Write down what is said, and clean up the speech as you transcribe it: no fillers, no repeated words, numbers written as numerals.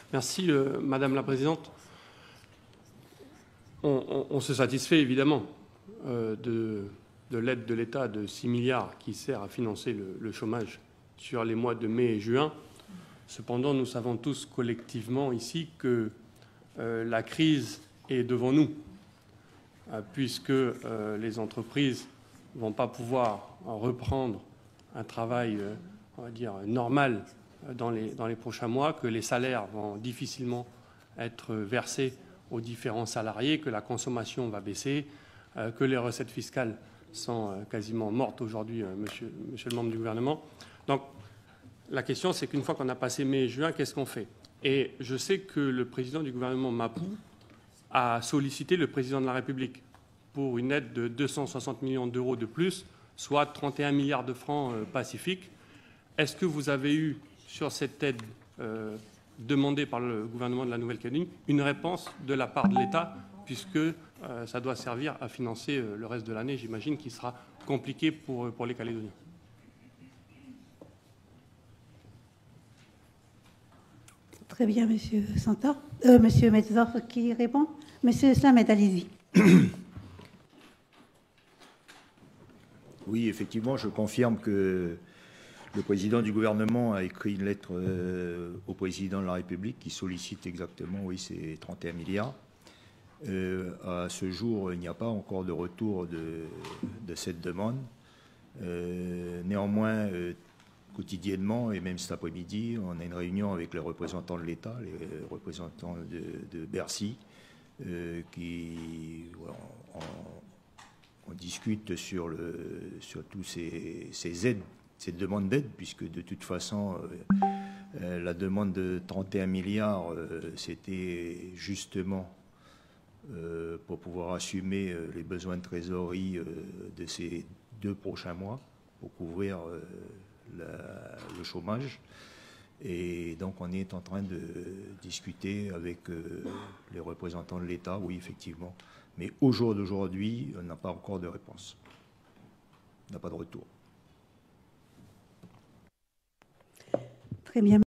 Merci, Madame la Présidente. On se satisfait évidemment de l'aide de l'État de 6 milliards qui sert à financer le chômage sur les mois de mai et juin. Cependant, nous savons tous collectivement ici que la crise est devant nous, puisque les entreprises ne vont pas pouvoir reprendre un travail, on va dire, normal dans les prochains mois, que les salaires vont difficilement être versés aux différents salariés, que la consommation va baisser, que les recettes fiscales sont quasiment mortes aujourd'hui, monsieur le membre du gouvernement. Donc, la question, c'est qu'une fois qu'on a passé mai et juin, qu'est-ce qu'on fait? Et je sais que le président du gouvernement Mapou a sollicité le président de la République pour une aide de 260 millions d'euros de plus, soit 31 milliards de francs pacifiques. Est-ce que vous avez eu, sur cette aide demandée par le gouvernement de la Nouvelle-Calédonie, une réponse de la part de l'État, puisque ça doit servir à financer le reste de l'année, j'imagine, qui sera compliqué pour les Calédoniens? Très bien, Monsieur Santor. Monsieur Metzdorf qui répond. Monsieur Slamet, allez-y. Oui, effectivement, je confirme que le président du gouvernement a écrit une lettre au président de la République qui sollicite exactement, oui, ces 31 milliards. À ce jour, il n'y a pas encore de retour de cette demande. Néanmoins, quotidiennement, et même cet après-midi, on a une réunion avec les représentants de l'État, les représentants de Bercy, qui on discute sur tous ces aides, cette demande d'aide, puisque de toute façon, la demande de 31 milliards, c'était justement pour pouvoir assumer les besoins de trésorerie de ces 2 prochains mois, pour couvrir le chômage. Et donc on est en train de discuter avec les représentants de l'État, oui, effectivement. Mais au jour d'aujourd'hui, on n'a pas encore de réponse. On n'a pas de retour. Très bien.